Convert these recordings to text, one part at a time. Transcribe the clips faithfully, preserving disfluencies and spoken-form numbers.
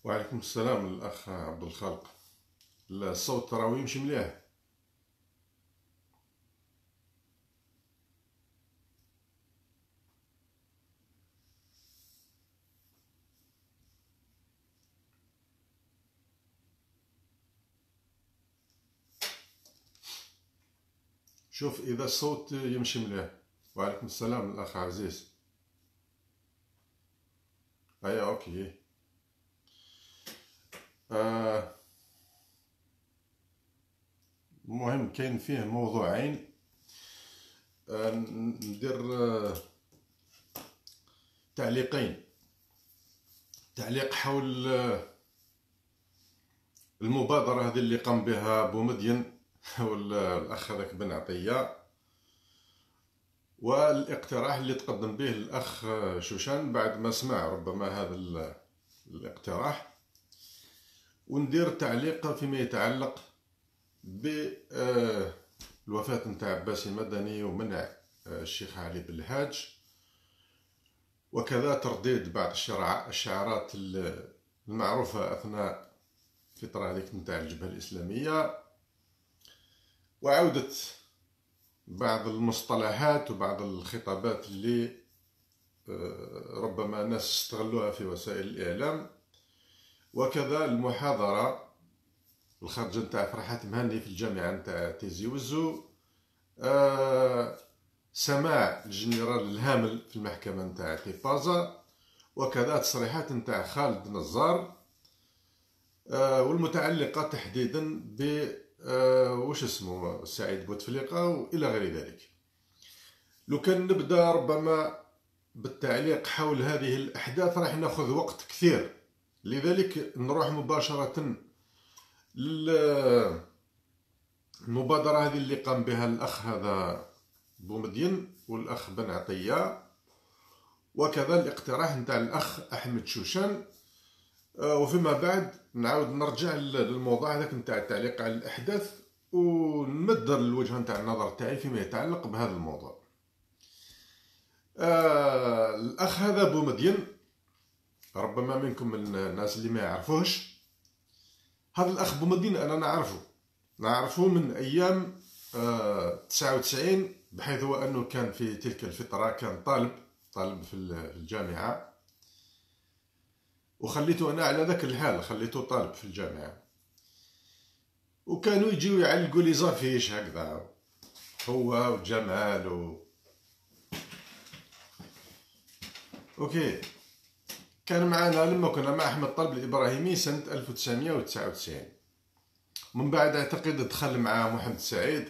وعليكم السلام الأخ عبد الخالق. الصوت راهو يمشي مليح. شوف إذا الصوت يمشي مليح. وعليكم السلام الأخ عزيز. أيا أوكي. آه المهم كاين فيه موضوعين. آه ندير آه تعليقين. تعليق حول آه المبادرة هذه اللي قام بها بومدين والأخ هذاك بن عطية، والاقتراح اللي تقدم به الأخ شوشان بعد ما سمع ربما هذا الاقتراح، وندير تعليق فيما يتعلق بالوفاة نتاع عباسي مدني ومنع الشيخ علي بالهاج، وكذا ترديد بعض الشعارات المعروفة أثناء الفترة هذيك نتاع الجبهة الإسلامية، وعودة بعض المصطلحات وبعض الخطابات اللي ربما ناس استغلوها في وسائل الإعلام، وكذا المحاضرة الخارجة نتاع فرحات مهني في الجامعة نتاع تيزي وزو، آه سماع الجنرال الهامل في المحكمة نتاع تيبازا، وكذا تصريحات نتاع خالد نزار آه والمتعلقة تحديدا ب آه وش اسمه سعيد بوتفليقة وإلى غير ذلك. لو كان نبدأ ربما بالتعليق حول هذه الأحداث راح ناخذ وقت كثير، لذلك نروح مباشرة للمبادرة هذه اللي قام بها الأخ هذا بومدين والأخ بن عطية، وكذا الاقتراح نتاع الأخ أحمد شوشان، وفيما بعد نعاود نرجع للموضوع هذاك نتاع التعليق على الأحداث ونمد الوجهة نتاع النظر تاعي فيما يتعلق بهذا الموضوع. آه الأخ هذا بومدين ربما منكم من الناس اللي ما يعرفوش، هذا الأخ بومدين أنا نعرفه نعرفه من أيام آه تسعة وتسعين، بحيث هو أنه كان في تلك الفترة كان طالب طالب في الجامعة، وخليته أنا على ذاك الحال خليته طالب في الجامعة، وكانوا يجيو يعلقوا لي زافيش هكذا هو وجمال و... اوكي. كان معنا لما كنا مع احمد طلب الابراهيمي سنه ألف وتسعمائة وتسعة وتسعين، من بعد اعتقد دخل مع محمد سعيد،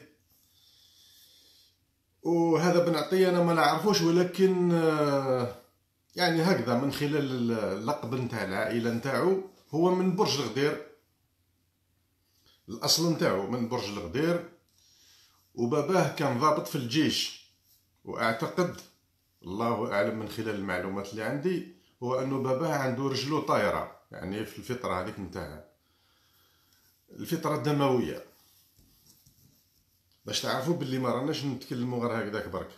وهذا بن عطية انا ما نعرفوش، ولكن يعني هكذا من خلال اللقب نتاع العائله نتاعو، هو من برج الغدير، الاصل نتاعو من برج الغدير، وباباه كان ضابط في الجيش، واعتقد الله اعلم من خلال المعلومات اللي عندي هو انه باباه عنده رجلو طايره، يعني في الفتره هذيك نتاع الفتره الدمويه، باش تعرفوا باللي ما راناش نتكلموا غير هكذاك برك.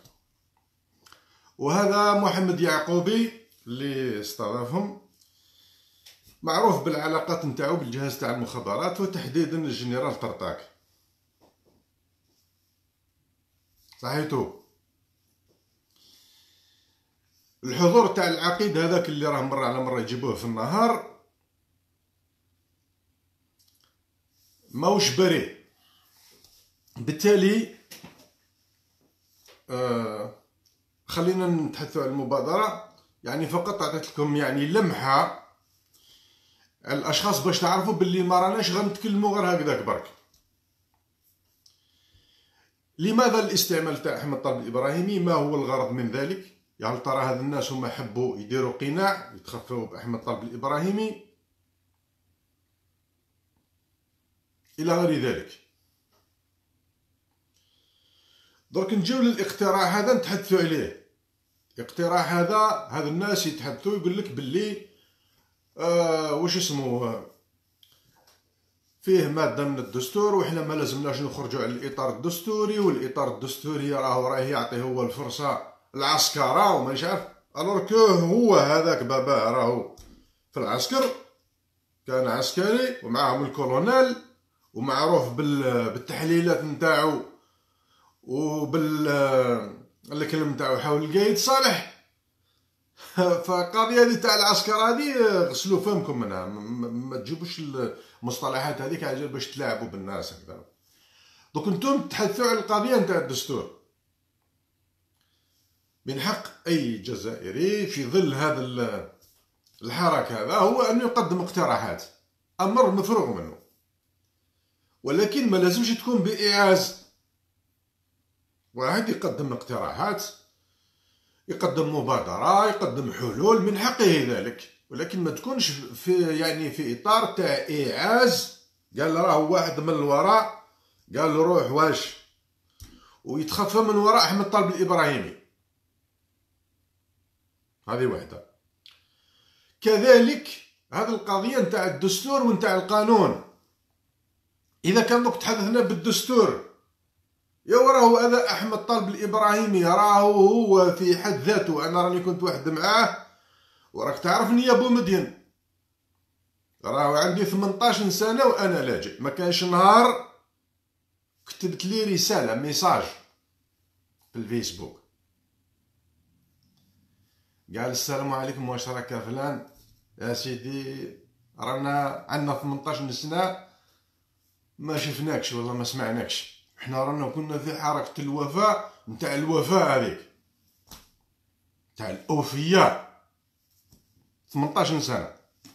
وهذا محمد يعقوبي اللي استضافهم معروف بالعلاقات نتاعو بالجهاز تاع المخابرات، وتحديدا الجنرال طرطاك، صحيتو الحضور تاع العقيد هذاك اللي راه مرة على مرة يجيبوه في النهار ماوش بريء، بالتالي آه خلينا نتحدثوا على المبادرة، يعني فقط عطيت لكم يعني لمحة على الأشخاص باش تعرفوا باللي ما راناش غنتكلموا غير هكذاك برك. لماذا الاستعمال تاع أحمد طلب الإبراهيمي؟ ما هو الغرض من ذلك؟ يعني ترى هاد الناس هما حبوا يديروا قناع يتخفوا بأحمد طلب الإبراهيمي إلى غير ذلك. درك نجيو للاقتراح هذا نتحدثوا عليه. الاقتراح هذا هاد الناس يتحدثوا يقول لك باللي آه واش اسمه فيه مادة من الدستور، وإحنا ما لازمناش نخرجوا على الإطار الدستوري، والإطار الدستوري راهو راه يعطي هو الفرصة العسكرة وما عارف، الوغ كو هو هذاك باباه راهو في العسكر، كان عسكري ومعاهم الكولونيل ومعروف بالتحليلات نتاعو وبال الكلام نتاعو حول القايد صالح. فالقضيه هذه تاع العسكر هذه غسلوا فمكم منها، ما تجيبوش المصطلحات هذيك عجل باش تلاعبوا بالناس هكذا. دوك نتوما تحدثوا على القضيه نتاع الدستور. من حق اي جزائري في ظل هذا الحراك هذا هو انه يقدم اقتراحات، امر مفروغ منه، ولكن ما لازمش تكون بايعاز. واحد يقدم اقتراحات، يقدم مبادرة، يقدم حلول، من حقه ذلك، ولكن ما تكونش في يعني في اطار تاع ايعاز. قال راه واحد من الوراء قال له روح واش، ويتخفى من وراء احمد طالب الابراهيمي. هذه وحده. كذلك هذه القضيه نتاع الدستور ونتاع القانون. اذا كان دوك تحدثنا بالدستور، يا راهو هذا احمد طالب الابراهيمي راهو هو في حد ذاته، انا راني كنت واحد معاه وراك تعرفني يا بو مدين، راهو عندي ثمنطاش سنه وانا لاجئ. ما كانش نهار كتبت لي رساله ميساج في الفيسبوك قال السلام عليكم واش راك يا فلان، يا سيدي رانا عندنا ثمنطاش سنه ما شفناكش والله ما سمعناكش، حنا رانا كنا في حركه الوفاء نتاع الوفاء هذيك تاع الاوفياء ثمنطاش سنه.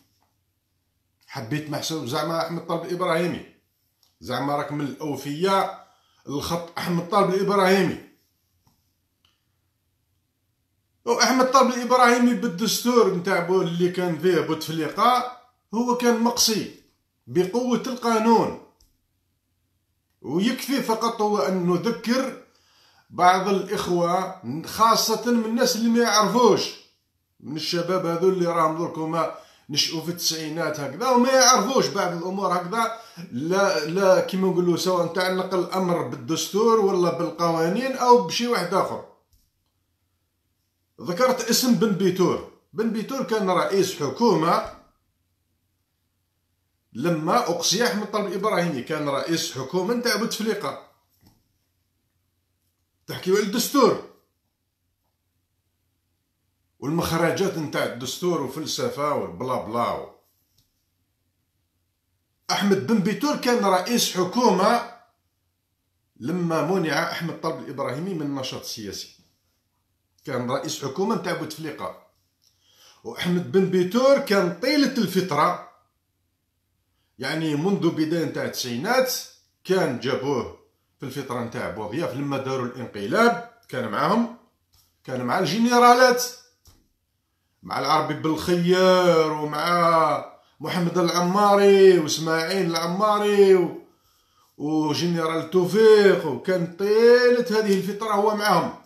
حبيت محسوب زعما احمد طالب الابراهيمي، زعما راك من الاوفياء الخط احمد طالب الابراهيمي. واحمد طالب الابراهيمي بالدستور نتاع اللي كان فيه بوتفليقه هو كان مقصي بقوه القانون، ويكفي فقط هو ان نذكر بعض الاخوه خاصه من الناس اللي ما يعرفوش، من الشباب هذول اللي راهم دركما نشأوا في التسعينات هكذا وما يعرفوش بعض الامور هكذا، لا لا كيما نقولوا سواء تعلق الامر بالدستور ولا بالقوانين او بشي واحد اخر. ذكرت اسم بن بيتور. بن بيتور كان رئيس حكومه لما اقصي احمد طالب الابراهيمي، كان رئيس حكومه نتاع بوتفليقه. تحكيو على الدستور والمخرجات نتاع الدستور وفلسفه والبلا بلا. احمد بن بيتور كان رئيس حكومه لما منع احمد طالب الابراهيمي من النشاط السياسي، كان رئيس حكومه نتاع بوتفليقه. واحمد بن بيتور كان طيله الفتره يعني منذ بدايه نتاع التسعينات، كان جابوه في الفتره نتاع بوضياف لما داروا الانقلاب، كان معاهم، كان مع الجنرالات، مع العربي بالخيار ومع محمد العماري واسماعيل العماري و... وجنرال توفيق، وكان طيله هذه الفتره هو معاهم.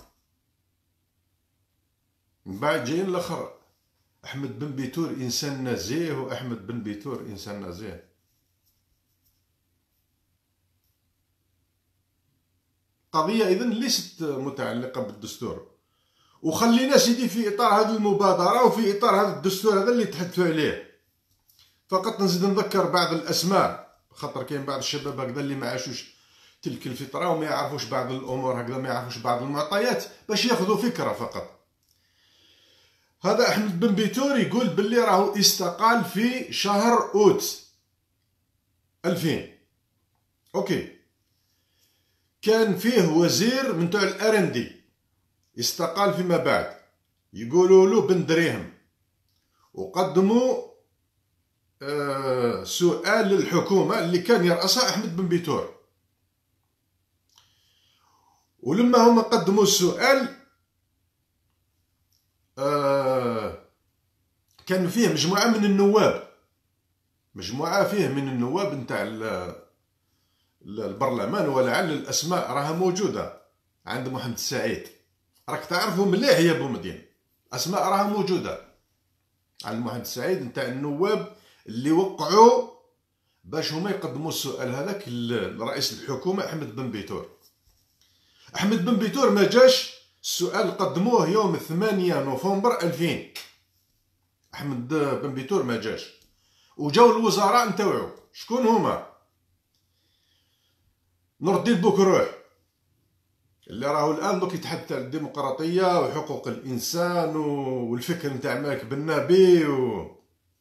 من بعد جايين الاخر احمد بن بيتور انسان نزيه، واحمد بن بيتور انسان نزيه. قضيه اذن ليست متعلقه بالدستور. وخلينا سيدي في اطار هذه المبادره وفي اطار هذا الدستور هذا اللي تحدثوا عليه، فقط نزيد نذكر بعض الاسماء، خاطر كاين بعض الشباب هكذا اللي ما عاشوش تلك الفتره وما يعرفوش بعض الامور هكذا، ما يعرفوش بعض المعطيات باش ياخذوا فكره فقط. هذا احمد بن بيتور يقول باللي راهو استقال في شهر اوت ألفين. اوكي، كان فيه وزير من تاع الارندي استقال فيما بعد، يقولوا له بن دريهم، وقدموا آه سؤال للحكومه اللي كان يرأسها احمد بن بيتور. ولما هما قدموا السؤال آه كان فيه مجموعه من النواب، مجموعه فيه من النواب نتاع البرلمان، ولعل الاسماء راها موجوده عند محمد السعيد، راك تعرفوا مليح يا بو مدين، اسماء راها موجوده عند محمد السعيد نتاع النواب اللي وقعوا باش هما يقدموا السؤال هذاك لرئيس الحكومه احمد بن بيتور. احمد بن بيتور ما جاش، السؤال قدموه يوم ثمانية نوفمبر ألفين، احمد بن بيتور ما جاش، وجاو الوزراء نتاوعو. شكون هما؟ نور الدين بوكروح اللي راهو الان دوك يتحدث على الديمقراطيه وحقوق الانسان والفكر نتاع مالك بن نبي و...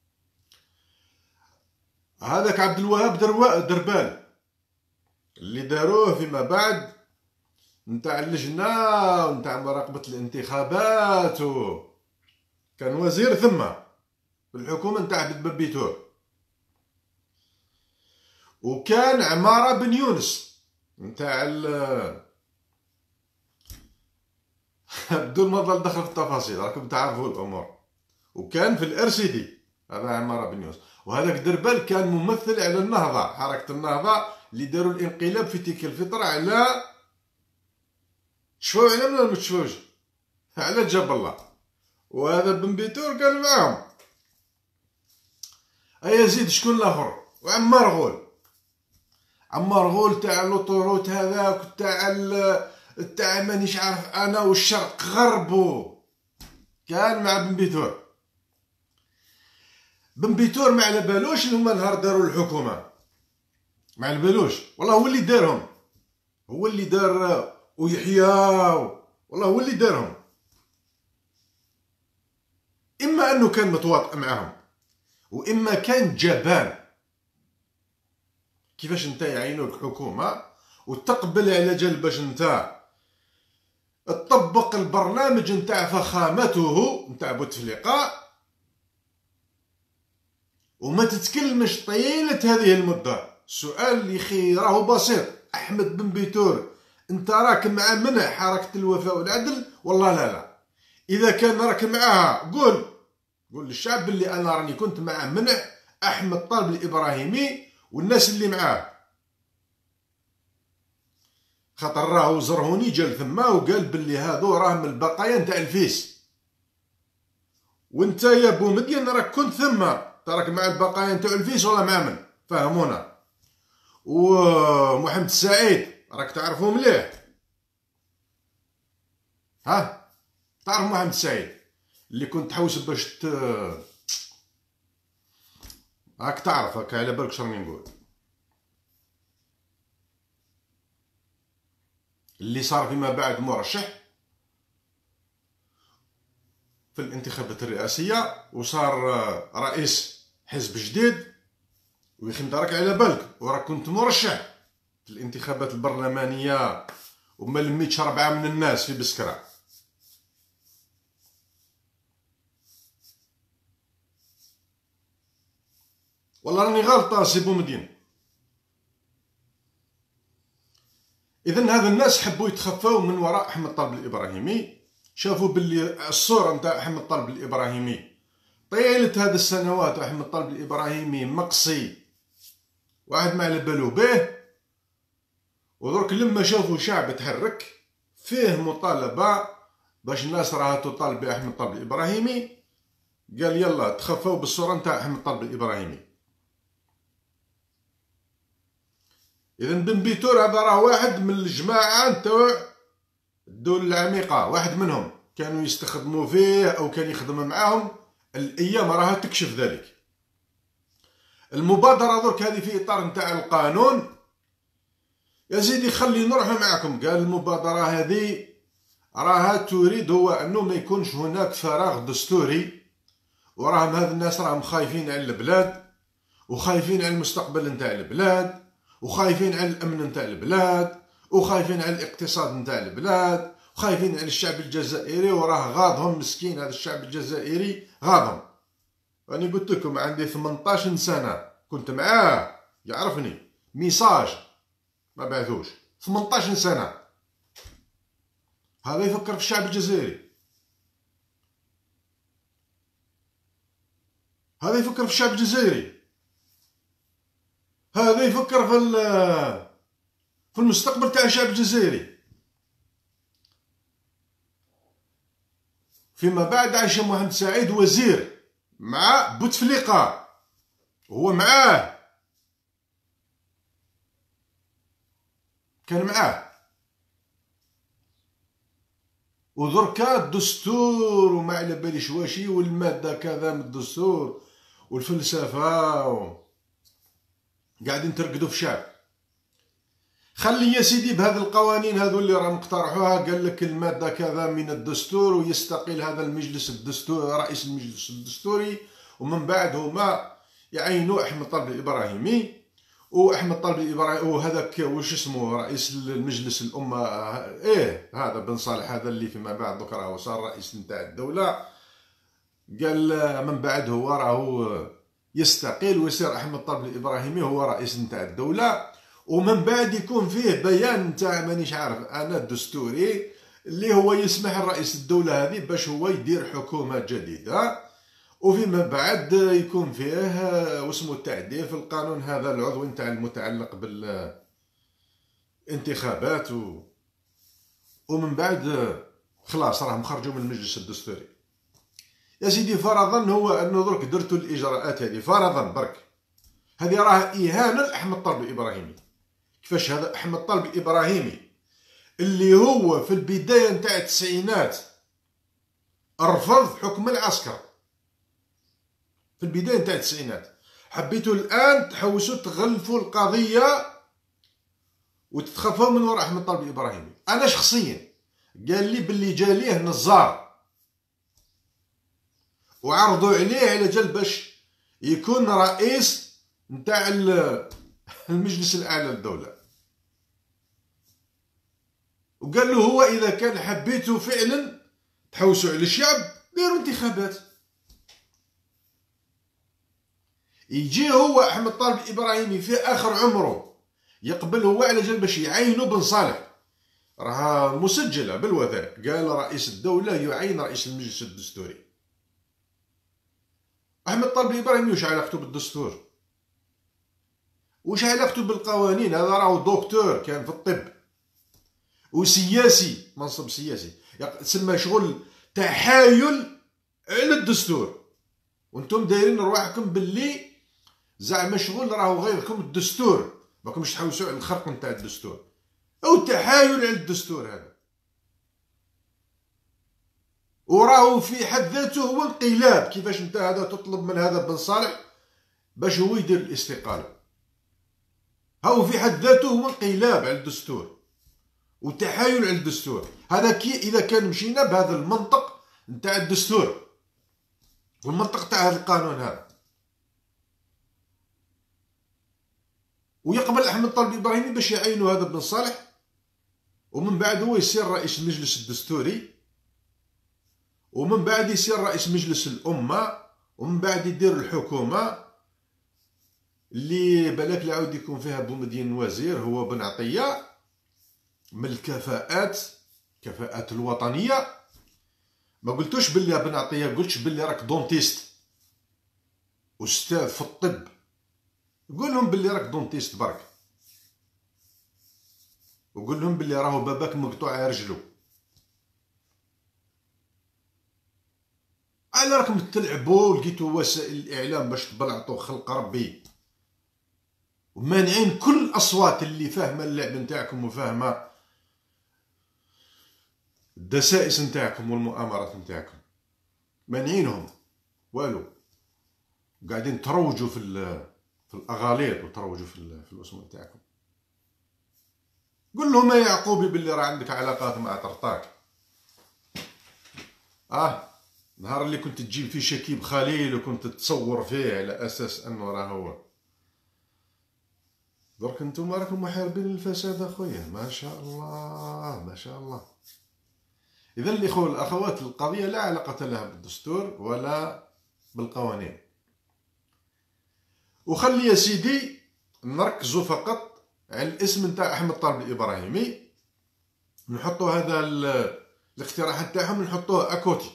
هذاك عبد الوهاب دربال اللي داروه فيما بعد نتاع اللجنه ونتاع مراقبه الانتخابات و... كان وزير ثم في الحكومه نتاع بنبيتور. وكان عماره بن يونس نتاع ال... بدون ما نضل دخل في التفاصيل راكم تعرفوا الامور. وكان في الار سي دي هذا عماره بن يونس. وهذاك دربال كان ممثل على النهضه، حركه النهضه اللي داروا الانقلاب في تلك الفتره على تشفاو على ولا ما تشفاوش على جاب الله. وهذا بن بيتور كان معاهم. ايا زيد شكون الاخر؟ وعمار غول. عمار غول تاع لوطوروت هذاك تاع تاع مانيش عارف انا والشرق غربو كان مع بن بيتور. بن بيتور ما على بالوش اللي هما نهار داروا الحكومه، ما على بالوش والله هو اللي دارهم، هو اللي دار ويحيى والله هو اللي دارهم. اما انه كان متواطئ معاهم واما كان جبان. كيفاش انت يعينوك حكومه وتقبل على جال باش انت تطبق البرنامج نتاع فخامته نتاع بوتفليقه وما تتكلمش طيلة هذه المدة؟ السؤال اللي خي راهو بسيط. احمد بن بيتور انت راك مع منع حركة الوفاء والعدل والله لا لا؟ اذا كان راك معاها قول قول للشعب باللي انا راني كنت مع منع احمد طالب الابراهيمي والناس اللي معاه، خاطر راهو زرهوني جا ثما وقال باللي هادو راهم البقايا نتاع الفيس. وانت يا بومدين راك كنت ثما، راك مع البقايا نتاع الفيس ولا مع من؟ فهمونا. ومحمد السعيد راك تعرفو مليح، ها تعرف محمد السعيد اللي كنت تحوس باش ت راك تعرف هكا على بالك شراني نقول، اللي صار فيما بعد مرشح في الانتخابات الرئاسيه وصار رئيس حزب جديد. ويخي راك على بالك وراك كنت مرشح في الانتخابات البرلمانيه وما لميتش ربعه من الناس في بسكره. والله راني غلطان سي بومدين. اذا هذا الناس حبوا يتخفاو من وراء احمد طالب الابراهيمي، شافوا باللي الصوره نتاع احمد طالب الابراهيمي طيله هذه السنوات احمد طالب الابراهيمي مقصي واحد ما على بالو به. ودرك لما شافوا شعب تحرك فيه مطالبه باش الناس راها تطالب باحمد طالب الابراهيمي، قال يلا تخفاو بالصوره نتاع احمد طالب الابراهيمي. اذا بن بيتور هذا راه واحد من الجماعه نتاع الدول العميقه، واحد منهم كانوا يستخدموا فيه او كان يخدم معاهم. الايام راها تكشف ذلك. المبادره درك هذه في اطار نتاع القانون. يا سيدي خلي نروح معكم. قال المبادره هذه راها تريد هو انه ما يكونش هناك فراغ دستوري، وراهم هذ الناس راهم خايفين على البلاد وخايفين على المستقبل نتاع البلاد وخايفين على الامن نتاع البلاد وخايفين على الاقتصاد نتاع البلاد وخايفين على الشعب الجزائري، وراه غاضهم مسكين هذا الشعب الجزائري غاضهم. راني قلت لكم عندي ثمنطاش سنه كنت معاه يعرفني ميساج ما بعثوش ثمنطاش سنه. هذا يفكر في الشعب الجزائري، هذا يفكر في الشعب الجزائري، هذا يفكر في في المستقبل تاع الشعب الجزائري. فيما بعد عاش محمد سعيد وزير مع بوتفليقه، هو معاه كان معاه. ودركا الدستور وما على باليش واشي والماده كذا من الدستور والفلسفه و... قاعدين ترقدوا في الشعب. خلي يا سيدي بهذه القوانين هذو اللي راهم اقترحوها، قال لك الماده كذا من الدستور ويستقيل هذا المجلس الدستوري، رئيس المجلس الدستوري، ومن بعد هما يعينوا احمد طلبي الابراهيمي، واحمد طلبي الابراهيمي وهذاك واش اسمه رئيس المجلس الامه، ايه هذا بن صالح هذا اللي فيما بعد دوك راهو صار رئيس نتاع الدوله. قال من بعد هو راهو يستقيل ويصير احمد طلبي الابراهيمي هو رئيس نتاع الدوله، ومن بعد يكون فيه بيان نتاع مانيش عارف انا الدستوري اللي هو يسمح لرئيس الدوله هذه باش هو يدير حكومه جديده، وفيما بعد يكون فيه واسمه التعديل في القانون هذا العضوي نتاع المتعلق بالانتخابات و... ومن بعد خلاص راهم خرجوا من المجلس الدستوري. يا سيدي فرضا هو انه درك درتوا الاجراءات هذه، فرضا برك هذه راه اهانه لاحمد طلبي الابراهيمي. كيفاش هذا احمد طلبي الابراهيمي اللي هو في البدايه نتاع التسعينات رفض حكم العسكر، في البدايه نتاع التسعينات، حبيتوا الان تحوسوا تغلفوا القضيه وتتخفوا من وراء احمد طلبي الابراهيمي. انا شخصيا قال لي باللي جا ليه نزار وعرضوا عليه على جال باش يكون رئيس نتاع المجلس الاعلى للدوله، وقال له هو اذا كان حبيتوا فعلا تحوسوا على الشعب ديروا انتخابات. يجي هو احمد طلبي الابراهيمي في اخر عمره يقبل هو على جال باش يعينوا بن صالح، راها مسجله بالوثائق، قال رئيس الدوله يعين رئيس المجلس الدستوري. احمد طلبي الابراهيمي واش علاقته بالدستور؟ واش علاقته بالقوانين؟ هذا راهو دكتور كان في الطب وسياسي، منصب سياسي، تسمى شغل تحايل على الدستور، وانتم دايرين رواحكم باللي زعما شغل راهو غيركم الدستور، ماكمش تحوسوا على الخرق نتاع الدستور او التحايل على الدستور هذا، وراهو في حد ذاته هو انقلاب. كيفاش انت هذا تطلب من هذا بن صالح باش هو يدير الاستقاله؟ هو في حد ذاته هو انقلاب على الدستور وتحايل على الدستور هذا. كي اذا كان مشينا بهذا المنطق نتاع الدستور والمنطق تاع هذا القانون هذا، ويقبل احمد طلبي الابراهيمي باش يعينوا هذا بن صالح، ومن بعد هو يصير رئيس المجلس الدستوري، ومن بعد يصير رئيس مجلس الامه، ومن بعد يدير الحكومه اللي بالك العاود يكون فيها بومدين وزير هو بن عطيه من الكفاءات، كفاءات الوطنيه. ما قلتوش باللي بن عطيه، قلتش باللي راك دونتيست استاذ في الطب، قول لهم باللي راك دونتيست برك، وقول لهم باللي راهو باباك مقطوع رجلو. على راكم تلعبوا لقيتوا وسائل الاعلام باش تبلعطوا خلق ربي ومانعين كل الاصوات اللي فاهمه اللعب نتاعكم وفاهمه الدسائس نتاعكم والمؤامرات نتاعكم، مانعينهم والو، قاعدين تروجوا في في الاغاليط وتروجوا في في الاسم نتاعكم. قول لهم يا يعقوبي باللي راه عندك علاقات مع طرطاك، اه نهار اللي كنت تجيب فيه شكيب خليل وكنت تصور فيه على اساس انه راه هو. درك انتم راكم محاربين للفساد اخويا، ما شاء الله ما شاء الله. اذا الاخوه والاخوات القضيه لا علاقه لها بالدستور ولا بالقوانين. وخلي يا سيدي نركزوا فقط على الاسم نتاع احمد طلبي الابراهيمي، نحطوا هذا الاقتراحات تاعهم نحطوه اكوتي،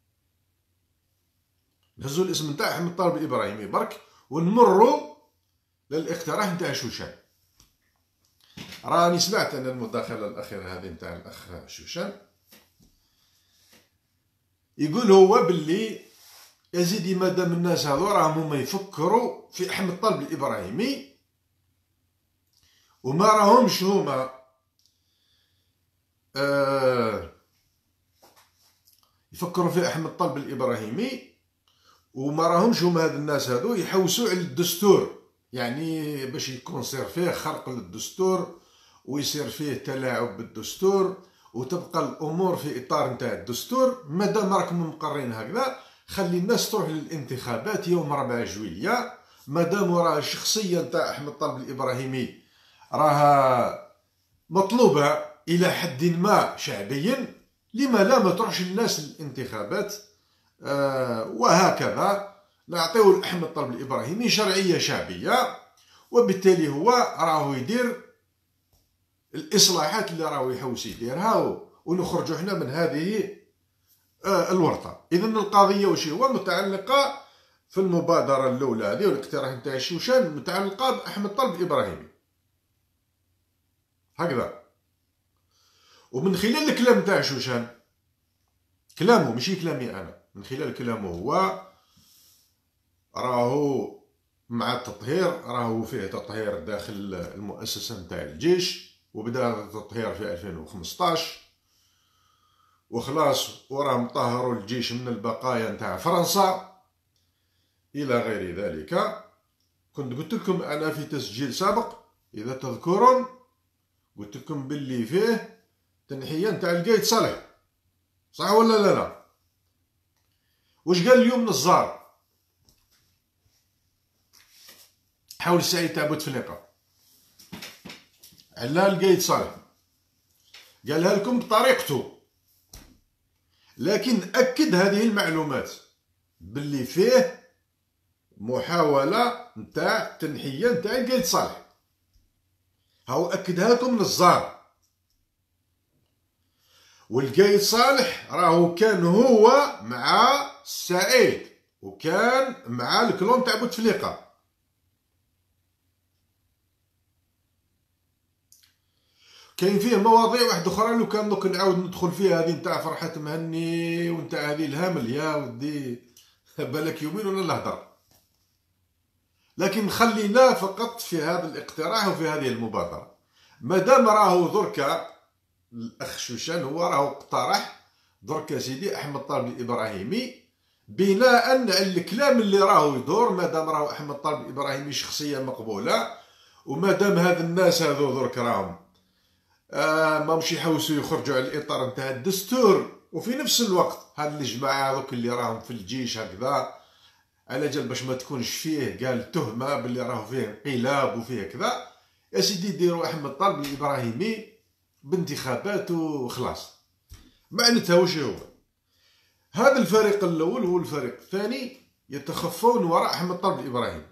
نهزوا الاسم نتاع احمد طلبي الابراهيمي برك ونمروا للاقتراح نتاع شوشان. راني سمعت انا المداخله الاخيره هذه نتاع الاخ شوشان، يقول هو باللي يا سيدي مادام الناس هذو راهم هما يفكروا في احمد طلبي الابراهيمي وما راهمش هما آه يفكروا في احمد طلبي الابراهيمي، وما راهمش هما هاد الناس هادو يحوسوا على الدستور، يعني باش يكون صير فيه خرق للدستور ويصير فيه تلاعب بالدستور وتبقى الامور في اطار نتاع الدستور. مادام راكم مقررين هكذا، خلي الناس تروح للانتخابات يوم ربعة جويلية. مادام راه الشخصيه نتاع احمد طلب الابراهيمي راها مطلوبه الى حد ما شعبيا، لما لا ما تروحش الناس للانتخابات؟ آه وهكذا نعطيو لأحمد طلب الإبراهيمي شرعية شعبية، وبالتالي هو راهو يدير الإصلاحات اللي راهو يحوس يديرها، ونخرجوا حنا من هذه آه الورطة. إذن القضية وش هو؟ متعلقة في المبادرة الأولى هذه والاقتراح نتاع الشوشان، متعلقة بأحمد طلب الإبراهيمي هكذا. ومن خلال الكلام نتاع شوشان، كلامه ماشي كلامي أنا، من خلال كلامه هو راهو مع التطهير، راهو فيه تطهير داخل المؤسسة نتاع الجيش، وبدا هذا التطهير في ألفين وخمسطاش وخلاص، وراهم طهروا الجيش من البقايا نتاع فرنسا إلى غير ذلك. كنت قلت لكم أنا في تسجيل سابق إذا تذكرون، قلت لكم باللي فيه تنحية نتاع القايد صالح، صح ولا لا لا؟ واش قال اليوم نزار حول السعيد تاع بوتفليقة على القايد صالح؟ قالها لكم بطريقته، لكن أكد هذه المعلومات باللي فيه محاولة نتاع تنحية نتاع القايد صالح، هاو أكدها لكم نزار. والقايد صالح راهو كان هو مع السعيد وكان مع الكلون تاع بوتفليقة. كاين فيه مواضيع واحده اخرى لو كان دوك نعاود ندخل فيها، هذه نتاع فرحة مهني ونتاع هذه الهامل يا ودي بالك يومين ولا نهضر، لكن خلينا فقط في هذا الاقتراح وفي هذه المبادرة. مادام راهو دركا الاخ شوشان هو راهو اقترح دركا سيدي احمد طلب الابراهيمي بناء على الكلام اللي راهو يدور، مادام راهو احمد طلب الابراهيمي شخصيه مقبوله، ومادام هاد الناس هذو درك راهم آه ما مش يحوسوا يخرجوا على الاطار نتاع الدستور، وفي نفس الوقت هاد الجماعه هذوك اللي راهم في الجيش هكذا على جال باش ما تكونش فيه قال تهمه باللي راهو فيه انقلاب وفيه كذا، يا سيدي ديروا احمد طلب الابراهيمي بانتخابات وخلاص. معناتها وش هو؟ هذا الفريق الاول هو الفريق الثاني يتخفون وراء احمد طلب الابراهيمي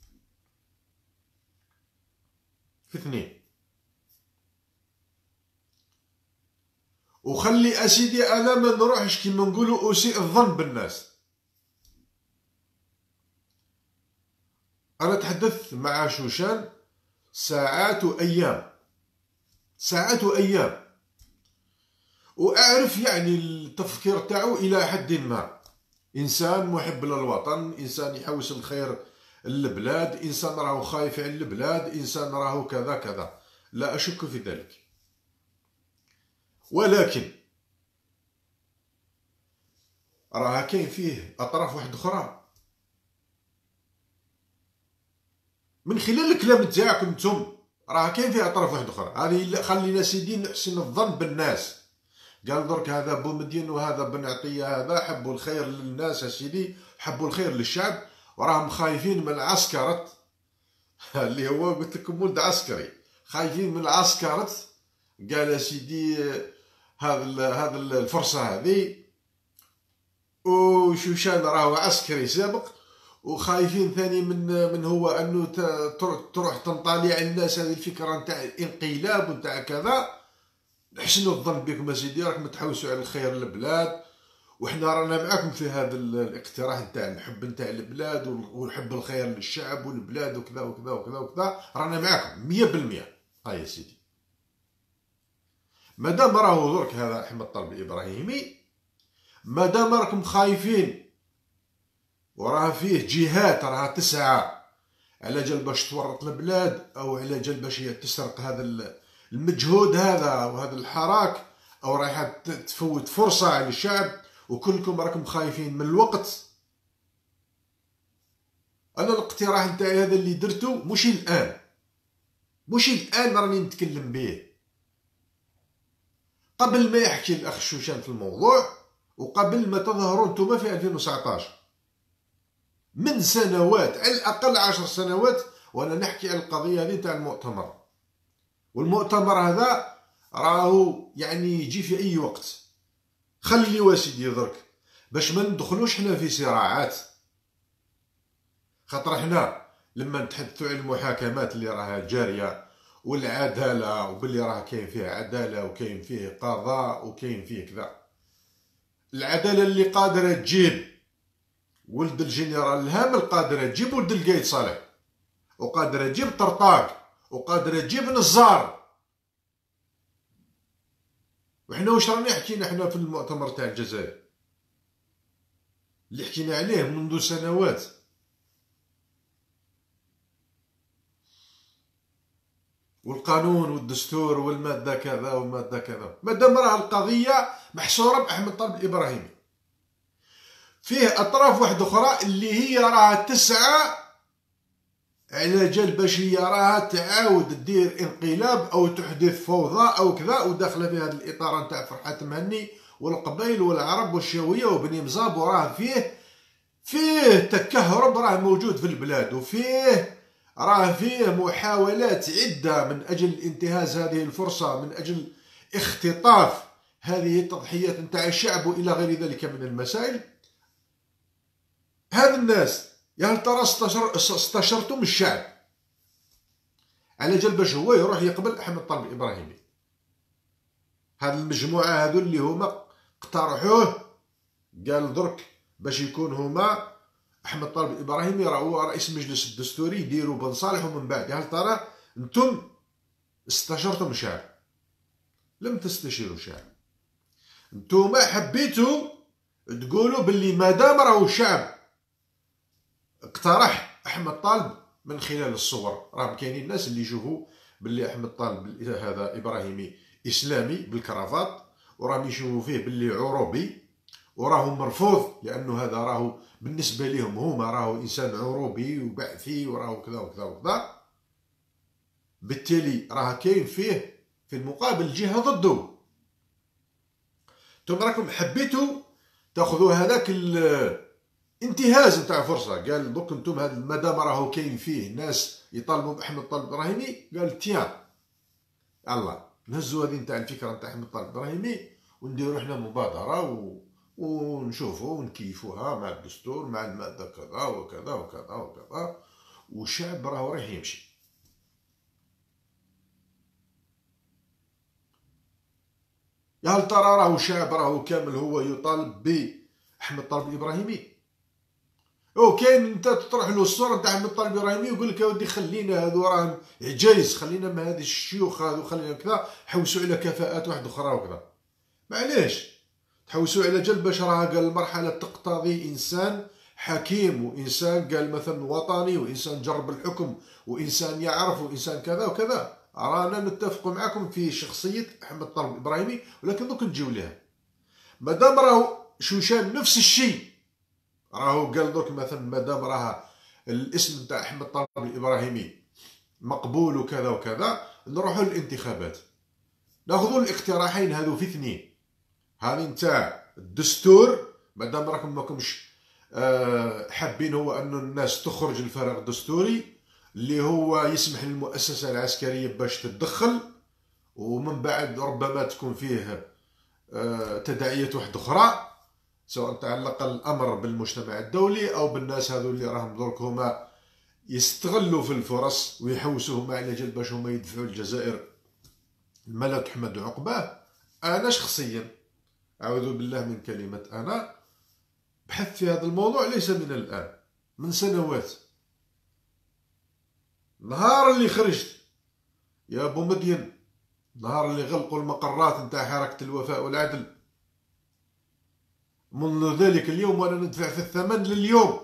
في اثنين. وخلي اسيدي انا ما نروحش كيما نقولوا اسيء الظن بالناس. انا تحدثت مع شوشان ساعات وايام ساعات وايام واعرف يعني التفكير تاعو الى حد ما، انسان محب للوطن، انسان يحوس الخير للبلاد، انسان راهو خايف على البلاد، انسان راهو كذا كذا، لا اشك في ذلك. ولكن راه كاين فيه اطراف واحده اخرى من خلال الكلام تاعكم نتوما، راه كاين فيه اطراف واحده اخرى. هذه خلينا سيدي نحسن الظن بالناس. قال درك هذا بومدين وهذا بن عطيه هذا حبوا الخير للناس سيدي، حبوا الخير للشعب، وراهم خايفين من العسكرة اللي هو قلت لكم ولد عسكري، خايفين من العسكرة. قال سيدي هذا هذا الفرصة هذه، وشوشان راهو عسكري سابق، وخايفين ثاني من من هو انه تروح تنطلي على الناس هذه الفكره نتاع الانقلاب ونتاع كذا. نحسنوا الظن بكم سيدي، راكم تحوسوا على الخير للبلاد، وحنا رانا معاكم في هذا الاقتراح نتاع الحب نتاع البلاد ونحب الخير للشعب والبلاد وكذا وكذا وكذا وكذا، رانا معاكم مية بالمية. ها يا سيدي، مادام راهو درك هذا احمد طلب الابراهيمي، مادام راكم خايفين وراه فيه جهات راها تسعى على جال باش تورط البلاد او على جال باش هي تسرق هذا المجهود هذا وهذا الحراك، او رايحه تفوت فرصه على الشعب، وكلكم راكم خايفين من الوقت، انا الاقتراح نتاعي هذا اللي درته مش الان مش الان راني نتكلم به، قبل ما يحكي الاخ شوشان في الموضوع وقبل ما تظهروا نتوما في ألفين وتسعطاش، من سنوات على الاقل عشر سنوات وانا نحكي على القضيه هذه تاع المؤتمر. والمؤتمر هذا راهو يعني يجي في اي وقت. خلي واسيدي درك باش ما ندخلوش حنا في صراعات، خاطر حنا لما نتحدثوا على المحاكمات اللي راها جاريه والعداله وباللي راه كاين فيه عداله وكاين فيه قضاء وكاين فيه كذا، العداله اللي قادره تجيب ولد الجنرال الهامل، قادره تجيب ولد القايد صالح، وقادره تجيب طرطاق، وقادره تجيب نزار. وحنا واش راني حكينا حنا في المؤتمر تاع الجزائر اللي حكينا عليه منذ سنوات؟ والقانون والدستور والماده كذا والماده كذا، مادام راه القضيه محصوره باحمد طالب الابراهيمي، فيه اطراف واحده اخرى اللي هي راها تسعى على جال باش هي راها تعاود دير انقلاب او تحدث فوضى او كذا، وداخله في هذا الاطار نتاع فرحات مهني والقبائل والعرب والشاويه وبني مزاب، وراه فيه فيه تكهرب راه موجود في البلاد، وفيه راه فيه محاولات عده من اجل انتهاز هذه الفرصه، من اجل اختطاف هذه التضحيات نتاع الشعب والى غير ذلك من المسائل. هذا الناس يا هل ترى استشر استشرتم الشعب على جال باش هو يروح يقبل احمد طالب الابراهيمي؟ هذه المجموعه هذو اللي هما اقترحوه، قال درك باش يكون هما احمد طالب الابراهيمي راه هو رئيس المجلس الدستوري، يديروا بن صالح ومن بعد. هل ترى انتم استشرتم الشعب؟ لم تستشيروا الشعب، انتم حبيتوا تقولوا باللي مادام راهو الشعب اقترح احمد طالب من خلال الصور، راهم كاينين الناس اللي يشوفوا باللي احمد طالب هذا ابراهيمي اسلامي بالكرافات، وراهم يشوفوا فيه باللي عروبي، وراهو مرفوض لانه هذا راهو بالنسبه لهم هما راهو انسان عروبي وبعثي وراهو كذا وكذا وكذا. بالتالي راه كاين فيه في المقابل جهه ضده. انتم راكم حبيتوا تاخذوا هذاك الانتهاز نتاع فرصه. قال دوك انتم هذا مادام راهو كاين فيه ناس يطالبوا باحمد طالب الابراهيمي، قال تيان الله نهزوا هذه نتاع الفكره نتاع احمد طالب الابراهيمي ونديروا حنا مبادره و... ونشوفوا ونكيفوها مع الدستور مع الماده كذا وكذا وكذا وكذا، والشعب راهو رايح يمشي. يا هل ترى راهو الشعب راهو كامل هو يطالب باحمد طالب الابراهيمي؟ او كاين انت تطرح له الصوره نتاع احمد طالب الابراهيمي ويقول لك يا ودي خلينا هذو راهم عجايز، خلينا مع هذه الشيوخ هذو، خلينا كذا، حوسوا على كفاءات واحده اخرى وكذا. معليش تحوسوا على جل باش راه قال المرحله تقتضي انسان حكيم، وانسان قال مثلا وطني، وانسان جرب الحكم، وانسان يعرف، وانسان كذا وكذا. رانا نتفق معكم في شخصيه احمد طالب الابراهيمي، ولكن دوك نجيو ليها. مادام راهو شوشان نفس الشيء، راهو قال دوك مثلا مادام راه الاسم نتاع احمد طالب الابراهيمي مقبول وكذا وكذا، نروحوا للانتخابات ناخذوا الاقتراحين هذو في اثنين. هذه نتاع الدستور، مادام راكم ماكمش حابين هو أن الناس تخرج الفراغ الدستوري اللي هو يسمح للمؤسسة العسكرية باش تتدخل، ومن بعد ربما تكون فيه تداعيات واحدة أخرى، سواء تعلق الأمر بالمجتمع الدولي أو بالناس هذو اللي راهم درك هما يستغلوا في الفرص ويحوسوا هما على جال باش هما يدفعوا الجزائر الملك حمد عقباه. أنا شخصيا أعوذ بالله من كلمة أنا، بحثت في هذا الموضوع ليس من الآن، من سنوات. نهار اللي خرجت يا أبو مدين، نهار اللي غلقوا المقرات نتاع حركة الوفاء والعدل، منذ ذلك اليوم وأنا ندفع في الثمن لليوم.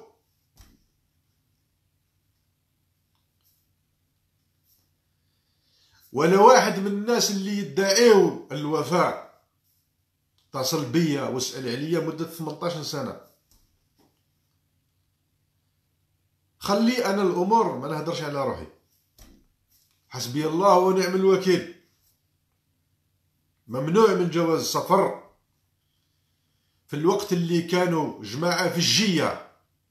ولا واحد من الناس اللي يدعيوا الوفاء اتصل بيا واسأل عليا مدة ثمنطاش سنة. خلي انا الامور ما نهدرش على روحي، حسبي الله ونعم الوكيل. ممنوع من جواز السفر في الوقت اللي كانوا جماعة في الجية،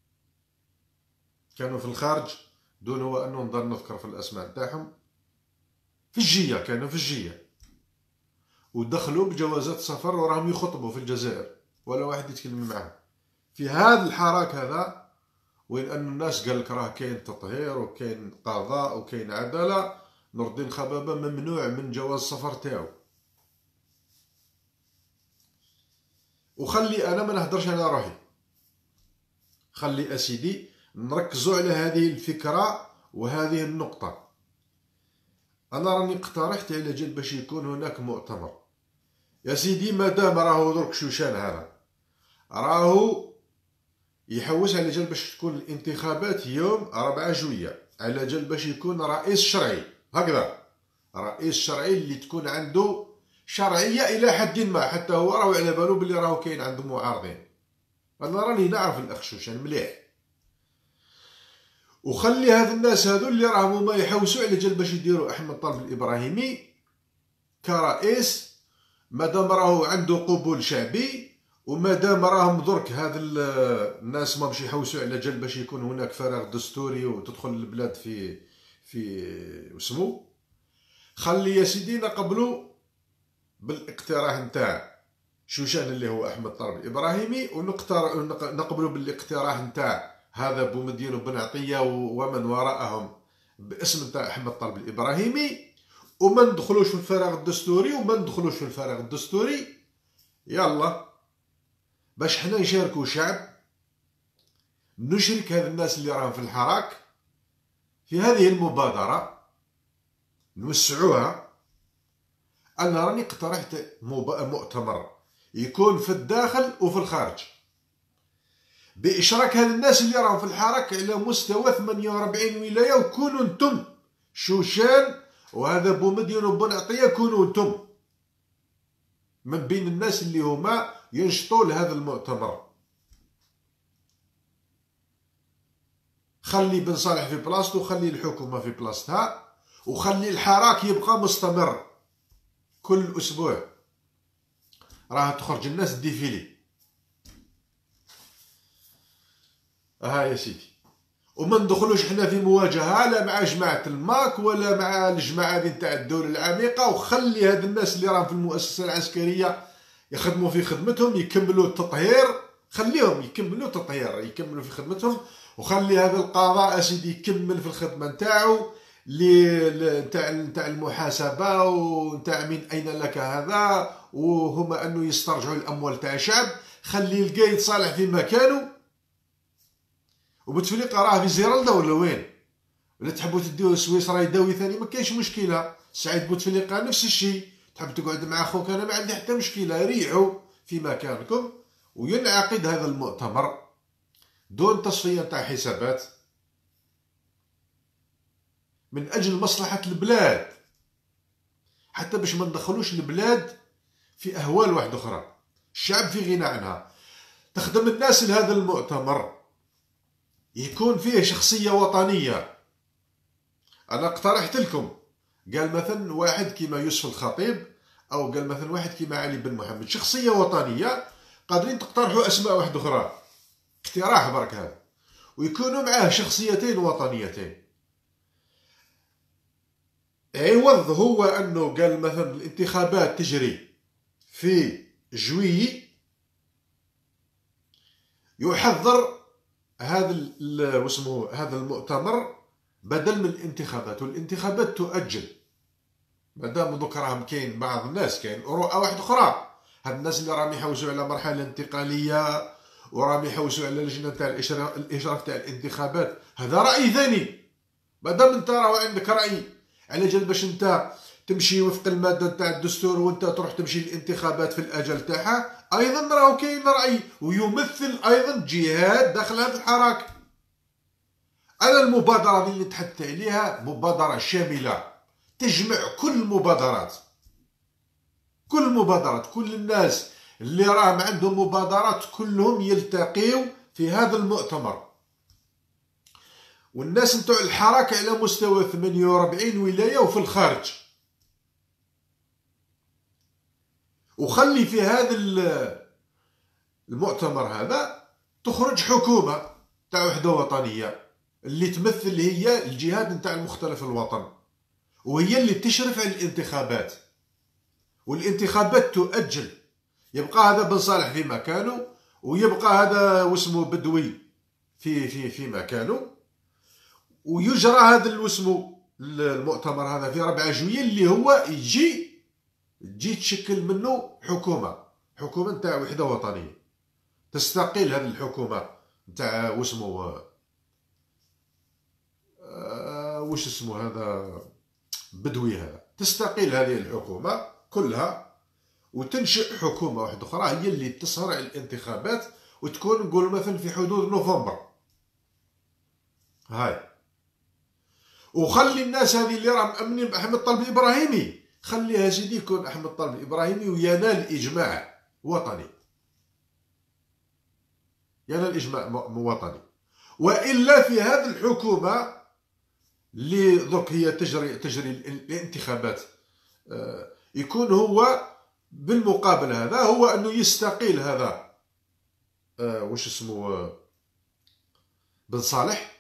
كانوا في الخارج، دون هو أنه نضل نذكر في الأسماء تاعهم، في الجية، كانوا في الجية ودخلوا بجوازات سفر وراهم يخطبوا في الجزائر ولا واحد يتكلم معهم. في هذا الحراك هذا وين أن الناس قال لك راه كاين تطهير وكاين قضاء وكاين عدالة، نور الدين خبابة ممنوع من جواز السفر تاعو. وخلي انا ما نهدرش على روحي، خلي اسيدي نركزوا على هذه الفكرة وهذه النقطة. انا راني اقترحت على جال باش يكون هناك مؤتمر يا سيدي، مادام راهو درك شوشان هذا راهو يحوس على جال باش تكون الانتخابات يوم ربعة جوية، على جال باش يكون رئيس شرعي، هكذا رئيس شرعي اللي تكون عنده شرعية إلى حد ما، حتى هو راهو على بالو بلي راهو كاين عنده معارضين. أنا راني نعرف الأخ شوشان مليح، وخلي هاد الناس هادو اللي راهم هما يحوسوا على جال باش يديروا أحمد طلب الإبراهيمي كرئيس، مادام راهو عنده قبول شعبي، ومادام راهم درك هاد الناس ما باش يحوسوا على جال باش يكون هناك فراغ دستوري وتدخل البلاد في في وسمو، خلي يا سيدي نقبلوا بالاقتراح نتاع شوشان اللي هو احمد طلب الابراهيمي، ونقبلوا بالاقتراح نتاع هذا بومدين وبن عطيه ومن وراءهم باسم نتاع احمد طلب الابراهيمي، وما ندخلوش في الفراغ الدستوري وما ندخلوش في الفراغ الدستوري. يلا باش حنا نشاركوا شعب، نشرك هذا الناس اللي راهم في الحراك في هذه المبادرة، نوسعوها. أنا راني اقترحت مؤتمر يكون في الداخل وفي الخارج بإشراك هاد الناس اللي راهم في الحراك على مستوى ثمانية وأربعين ولاية، وكونوا انتم شوشان وهذا بومدين وبن عطية، كونوا انتم من بين الناس اللي هما ينشطوا لهذا المؤتمر. خلي بن صالح في بلاصتو، وخلي الحكومة في بلاصتها، وخلي الحراك يبقى مستمر. كل أسبوع راه تخرج الناس ديفيلي، ها يا سيدي، وما ندخلوش حنا في مواجهة لا مع جماعة الماك ولا مع الجماعة هذه نتاع الدولة العميقة. وخلي هاد الناس اللي راهم في المؤسسة العسكرية يخدموا في خدمتهم، يكملوا التطهير، خليهم يكملوا التطهير، يكملوا في خدمتهم. وخلي هذا القضاء اسيدي يكمل في الخدمة نتاعو نتاع نتاع المحاسبة ونتاع من أين لك هذا، وهما أنه يسترجعوا الأموال تاع الشعب. خلي القايد صالح في مكانه، وبوتفليقة راه في زيرالدا ولا وين، ولا تحبوا تديوه سويسرا يداوي ثاني ما كاينش مشكلة. سعيد بوتفليقة نفس الشيء، تحب تقعد مع خوك أنا ما عندي حتى مشكلة، ريحوا في مكانكم وينعقد هذا المؤتمر دون تصفية تاع حسابات، من أجل مصلحة البلاد، حتى باش ما ندخلوش البلاد في أهوال واحدة أخرى. الشعب في غنى عنها. تخدم الناس لهذا المؤتمر يكون فيه شخصية وطنية. أنا اقترحت لكم، قال مثلا واحد كيما يوسف الخطيب، أو قال مثلا واحد كيما علي بن محمد، شخصية وطنية. قادرين تقترحوا أسماء واحدة أخرى، اقتراح برك هذا، ويكونوا معاه شخصيتين وطنيتين. عوض هو أنه قال مثلا الانتخابات تجري في جويي، يحضر هذا واسمه هذا المؤتمر بدل من الانتخابات، والانتخابات تؤجل مادام دوك راهم كاين بعض الناس كاين رؤى واحده اخرى. هاد الناس اللي راهم يحوسوا على مرحله انتقاليه وراهم يحوسوا على لجنه تاع الاشراف تاع الانتخابات، هذا راي ثاني. مادام انت راه عندك راي على جال باش انت تمشي وفق الماده تاع الدستور وانت تروح تمشي للانتخابات في الاجل تاعها، ايضا راهو كاين راي ويمثل ايضا جهات داخل هذا الحراك. انا المبادره اللي تحدثت عليها مبادره شامله تجمع كل المبادرات، كل المبادرات، كل الناس اللي راهم عندهم مبادرات كلهم يلتقيوا في هذا المؤتمر. والناس نتوع الحركة على مستوى ثمانية وأربعين ولاية وفي الخارج. وخلي في هذا المؤتمر هذا تخرج حكومة تاع وحدة وطنية اللي تمثل هي الجهات نتاع المختلف الوطن، وهي اللي تشرف على الانتخابات، والانتخابات تؤجل. يبقى هذا بن صالح في مكانه، ويبقى هذا واسمه بدوي في في في مكانه، ويجرى هذا واسمه المؤتمر هذا في ربعة جوية اللي هو يجي تجي تشكل منه حكومة حكومة نتاع وحدة وطنية تستقيل هذه الحكومة نتاع واسمه آه وش اسمه هذا بدوي، هذا تستقيل هذه الحكومة كلها وتنشئ حكومة واحدة أخرى هي اللي تسهر على الانتخابات، وتكون نقول مثلا في حدود نوفمبر. هاي وخلي الناس هذه اللي راهم مأمنين بأحمد طلب الإبراهيمي، خليها سيدي يكون أحمد طلب الإبراهيمي وينال إجماع وطني، ينال إجماع وطني. وإلا في هذه الحكومة اللي درك هي تجري تجري الانتخابات يكون هو بالمقابل هذا هو أنه يستقيل هذا وش اسمه بن صالح،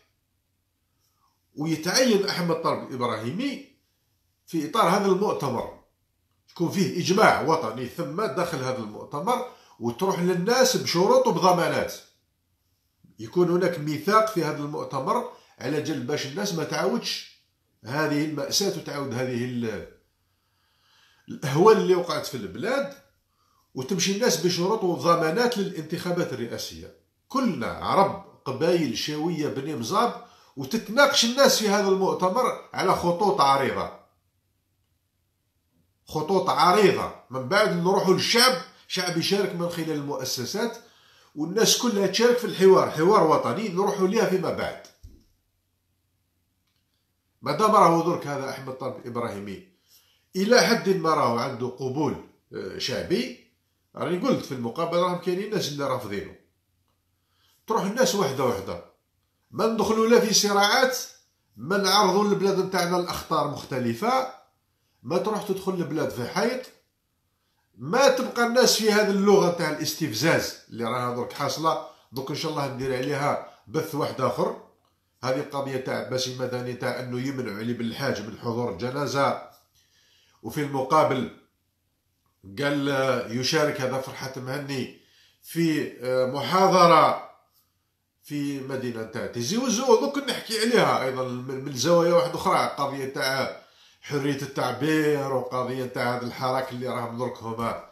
ويتعين أحمد طلب الإبراهيمي في إطار هذا المؤتمر، يكون فيه إجماع وطني ثم داخل هذا المؤتمر، وتروح للناس بشروط وبضمانات. يكون هناك ميثاق في هذا المؤتمر على جل باش الناس ما تعاودش هذه المأساة وتعاود هذه الأهوال اللي وقعت في البلاد، وتمشي الناس بشروط وضمانات للانتخابات الرئاسية. كلنا عرب قبائل شاوية بني مزاب، وتتناقش الناس في هذا المؤتمر على خطوط عريضة خطوط عريضة من بعد نروحوا للشعب، شعب يشارك من خلال المؤسسات، والناس كلها تشارك في الحوار، حوار وطني نروحوا ليها فيما بعد. مادام راهو درك هذا أحمد طلب الإبراهيمي إلى حد ما راهو عنده قبول شعبي، راني قلت في المقابلة راهم كاينين ناس اللي رافضينه، تروح الناس وحدة وحدة، ما ندخلوا لا في صراعات، ما نعرضوا البلاد نتاعنا الأخطار مختلفة، ما تروح تدخل البلاد في حيط، ما تبقى الناس في هذه اللغة تاع الاستفزاز اللي راها درك حاصلة. دوك إن شاء الله ندير عليها بث واحد آخر، هذه القضية تاع باسي مدني تاع أنه يمنع علي بالحاج من حضور الجنازة، وفي المقابل قال يشارك هذا فرحات مهني في محاضرة في مدينة تاع تيزي وزو. دوك نحكي عليها أيضا من زوايا واحدة أخرى، قضية تاع حرية التعبير، وقضية تاع هذه الحركة اللي راهم درك هما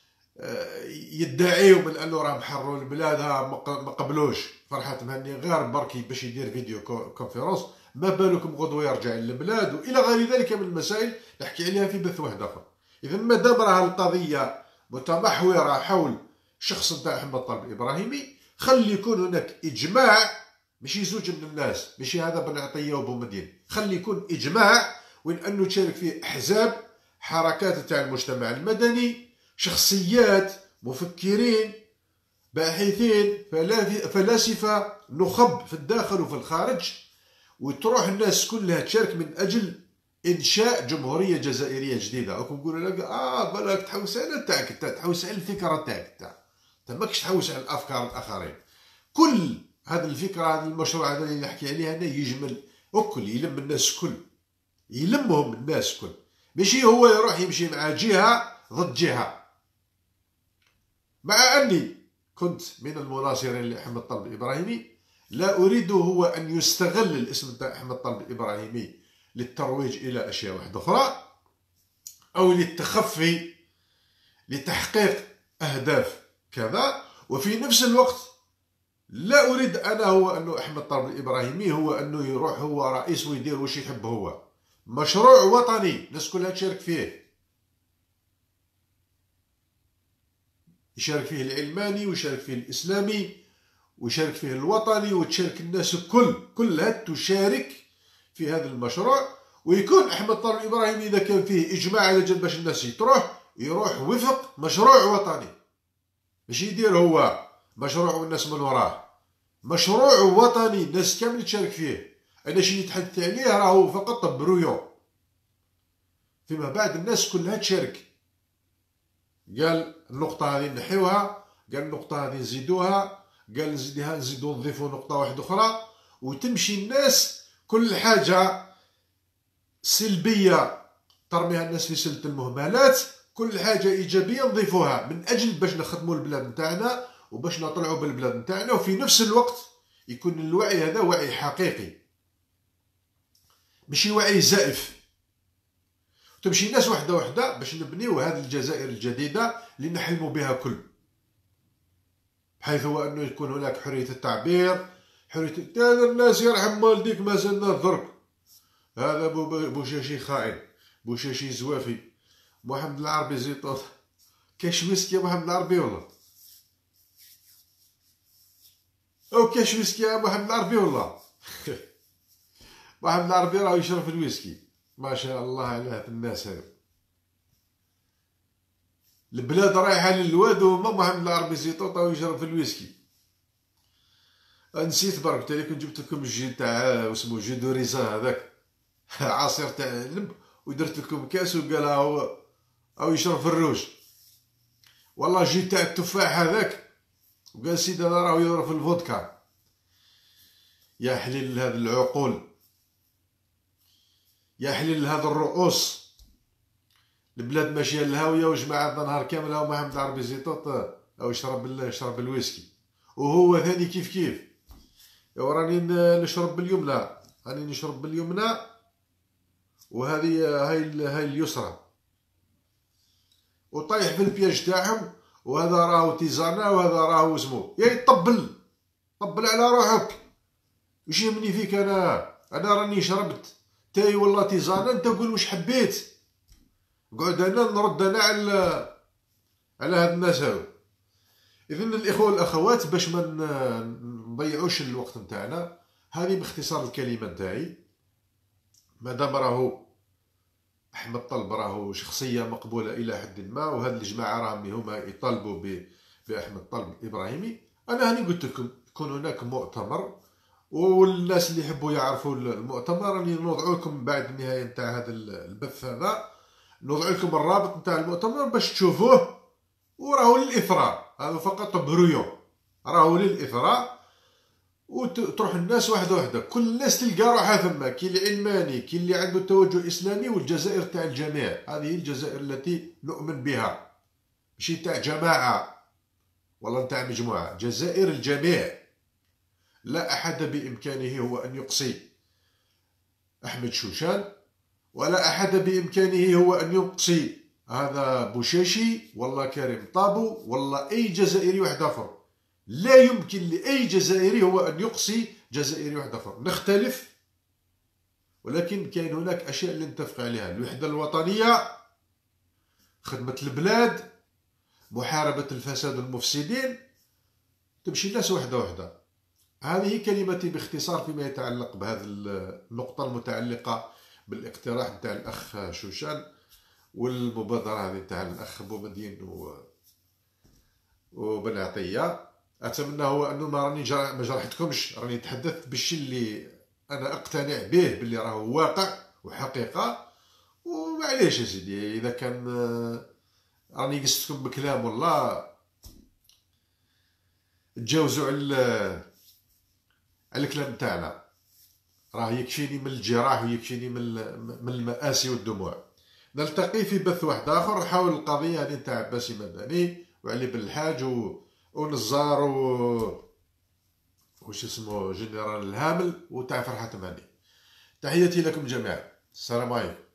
يدعيوا من أنه راهم حرروا البلاد، ما قبلوش فرحات مهني غير بركي باش يدير فيديو كونفيرونس، ما بالكم غدوة يرجع للبلاد، وإلى غير ذلك من المسائل نحكي عليها في بث واحد آخر. إذا ما دام راه القضية متمحورة حول شخص نتاع أحمد طلب الإبراهيمي، خلي يكون هناك إجماع، ماشي زوج من الناس، ماشي هذا بن عطية وبومدين، خلي يكون إجماع وين أنه تشارك فيه أحزاب، حركات تاع المجتمع المدني، شخصيات، مفكرين، باحثين، فلاسفة، نخب في الداخل وفي الخارج، وتروح الناس كلها تشارك من أجل إنشاء جمهورية جزائرية جديدة. راكم نقولوا لك آه بالك تحوس على تاعك انت، تحوس على الفكرة تاعك انت، انت ماكش تحوس على الأفكار الآخرين. كل هذه الفكرة، هذا المشروع هذا اللي نحكي عليه أنا يجمل وكل، يلم الناس كل، يلمهم الناس كل، ماشي هو يروح يمشي مع جهة ضد جهة. مع أني كنت من المناصرين لأحمد طلب الإبراهيمي، لا أريد هو أن يستغل الاسم تاع أحمد طلب الإبراهيمي للترويج إلى أشياء واحدة أخرى، أو للتخفي لتحقيق أهداف كذا. وفي نفس الوقت لا أريد أنا هو أنه أحمد طلب الإبراهيمي هو أنه يروح هو رئيس ويدير وش يحب هو. مشروع وطني الناس كلها تشارك فيه، يشارك فيه العلماني ويشارك فيه الإسلامي ويشارك فيه الوطني، وتشارك الناس كل كلها تشارك في هذا المشروع. ويكون أحمد طلب الإبراهيمي إذا كان فيه إجماع على جد باش الناس تروح يروح وفق مشروع وطني، ماشي يدير هو مشروع والناس من وراه، مشروع وطني الناس كامل تشارك فيه. انا شي تحدثت عليه راهو فقط برويون، فيما بعد الناس كلها تشارك. قال النقطة هذه نحيوها، قال النقطة هذه نزيدوها، قال نزيدها نزيدو نضيفو نقطة واحدة أخرى، وتمشي الناس كل حاجة سلبية ترميها الناس في سلة المهملات، كل حاجة إيجابية نضيفوها من أجل باش نخدمو البلاد نتاعنا وباش نطلعو بالبلاد نتاعنا، وفي نفس الوقت يكون الوعي هذا وعي حقيقي ماشي وعي زائف. تمشي الناس وحده وحده باش نبنيو هذه الجزائر الجديدة اللي نحلموا بها كل، بحيث هو أنه يكون هناك حرية التعبير، حرية هذا الناس يرحم والديك مازلنا الضرب. هذا بوشاشي خائن، بوشاشي زوافي، محمد العربي زيطوط كاش ويسكي يا محمد العربي والله، او كاش ويسكي يا محمد العربي والله. محمد العربي راه يشرب في الويسكي ما شاء الله على هاد الناس هاو. البلاد رايحة للواد وما محمد العربي زيطوط راه يشرب في الويسكي. نسيت برك تالي كنت جبت لكم الجي تاع واسمو جي دو ريزان هذاك عصير تاع لب، ودرت لكم كاس وقال هاو هاو يشرب في الروج. والله جي تاع التفاح هذاك وقال سيدي انا راهو يضرب في الفودكا. يا حليل هذه العقول، يا حليل هذا الرؤوس، البلاد ماشيه للهاويه وجماعه نهار كامل هاو محمد العربي زيطوط او يشرب يشرب الويسكي، وهو ثاني كيف كيف. وراني نشرب باليمنى، راني نشرب باليمنى، وهذه هاي هاي اليسرى، وطايح في البياج تاعهم، وهذا راهو تيزانا وهذا راهو اسمو يا يطبل طبل على روحك. وش يهمني فيك انا؟ انا راني شربت تاي والله تيزانا، انت قول واش حبيت، قعد انا نرد انا على على هاد الناس هاو. اذن الاخوه والاخوات باش ما نضيعوش الوقت نتاعنا، هذه باختصار الكلمه نتاعي. مادام راهو احمد طلب راهو شخصيه مقبوله الى حد ما، وهاد الجماعه راهم هما يطالبوا باحمد طلب الابراهيمي، انا هاني قلت لكم يكون هناك مؤتمر، والناس اللي يحبوا يعرفوا المؤتمر راني نوضع لكم بعد النهايه نتاع هذا البث هذا، نوضع لكم الرابط نتاع المؤتمر باش تشوفوه. وراهو للاثراء، هذا فقط برويون، راهو للاثراء، وتروح الناس واحده واحده، كل الناس تلقى روحها ثما، كي اللي علماني، كي اللي عنده توجه اسلامي، والجزائر تاع الجميع. هذه الجزائر التي نؤمن بها، ماشي تاع جماعه ولا تاع مجموعه، جزائر الجميع. لا احد بامكانه هو ان يقصي احمد شوشان، ولا احد بامكانه هو ان يقصي هذا بوشاشي والله كريم طابو والله اي جزائري واحد اخر. لا يمكن لاي جزائري هو ان يقصي جزائري واحد اخر. نختلف، ولكن كاين هناك اشياء اللي نتفق عليها: الوحده الوطنيه، خدمه البلاد، محاربه الفساد والمفسدين، تمشي الناس وحده وحده. هذه كلمتي باختصار فيما يتعلق بهذه النقطه المتعلقه بالاقتراح نتاع الاخ شوشان، والمبادره هذه تاع الاخ بومدين و وبن عطيه. اتمنى هو انه ما راني ما جرحتكمش، راني تحدثت بالشي اللي انا اقتنع به باللي راهو واقع وحقيقه. ومعليش يا سيدي اذا كان راني قستكم بكلام والله تجاوزوا على على الكلام تاعنا، راه يكفيني من الجراح ويكفيني من من المآسي والدموع. نلتقي في بث واحد اخر حول القضيه هذه نتاع عباسي مدني وعلي بن الحاج و... ونزار و وش اسمه جنرال الهامل وتاع فرحة مهدي. تحياتي لكم جميعا، السلام عليكم.